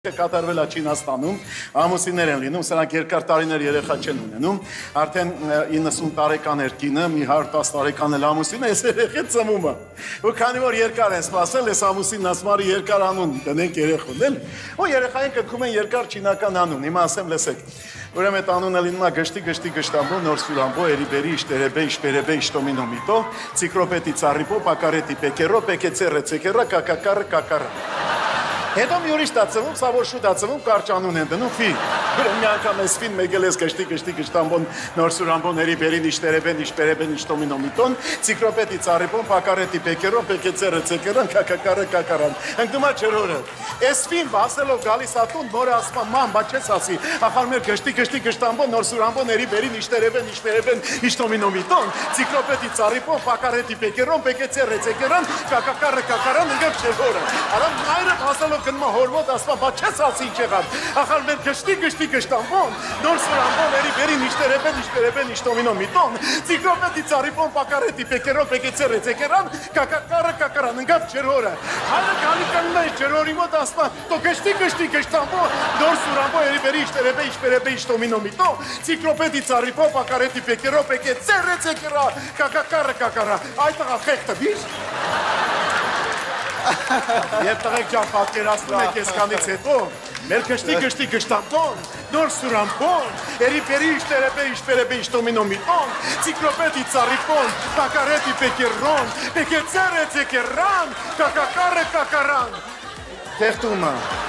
Կատարվել է Չինաստանում, ամուսիններ են լինում, սրանք երկար տարիներ երեխա չեն ունենում, արդեն 90 տարեկան էր կինը, մի 110 տարեկան էլ ամուսինը, ես երեխա ծնվում է, ու քանի որ երկար են սպասել, ես ամուսինն ասում արի երկար անուն դնենք երեխուն, էլ, ու երեխային կգում են երկար չինական անուն, հիմա ասեմ լսեք, ուրեմն այդ անունը լինում է գշտի գշտամբո, նորսուլամբո, էրիբերի, իշտերեբե, իշպերեբե, իշտոմինո միտո, ցիկրոպետի ծառիպո, պակարետի պեկերո, պեկեցերը ցեկերա, կակակարը, կակարա Հետո մի ուրիշ տացվում, սա որ շուտ ացվում, կարճ անուն են դնում, ֆի, մի անգամ ես ֆին, մեկ էլ ես գշտի գշտամբոն, նորսուրամբոն, էրիբերին, իշտերեբեն, իշպերեբեն, իշտոմինո միտոն, ցիկրոպետի ծառիպոն, պակարետի պեկերոն, պեկեցերը ցեկերան, կակակարը կակարան, ընկնում է չորորը, ես ֆին բասելով գալիս ատուն, մորը ասում ման, բա չես ասի, ախար մեր գշտի գշտամբոն, նորսուրամբոն, էրիբերին, իշտերեբեն, իշտոմինո միտոն, ցիկրոպետի ծառիպոն, պակարետի պեկերոն, պեկեցերը ցեկերան, կակակարը կակարան, ընկավ չորորը, արամ նայրը բասելով գնմա հորմոտ ասպա, բա չես ասի ինչ եղավ, ախար մեր գշտի գշտամբոն, նորսուրամբոն, էրիբերին, իշպերեբեն, իշտոմինո միտոն, ցիկրոպետի ծառիպոն, պակարետի պեկերոն, պեկեցերը ցեկերան, կակակարը կակարան, ընկավ չորորը, հայրը գալի կնում է չորորի մոտ ասպա, տո գշտի գշտամբոն, նորսուրամբոն, էրիբերի, իշպերեբեն, իշտոմինո միտոն, ցիկրոպետի ծառիպոն, պակարետի պեկերոն, պեկեցերը ցեկերա, կակակարը կակարա, այդ տղա խեղտը բիշ Եվ տղեք ջան պատկերացնում եք եսկանից հետո, մեր գշտի գշտամբոն, նորսուրամբոն, էրիբերի, իշպերեբե, իշտոմինո միտոն, ցիկրոպետի ծառիպոն, պակարետի պեկերոն, պեկեցերը ցեկերան, կակակարը կակարան, խեղտումը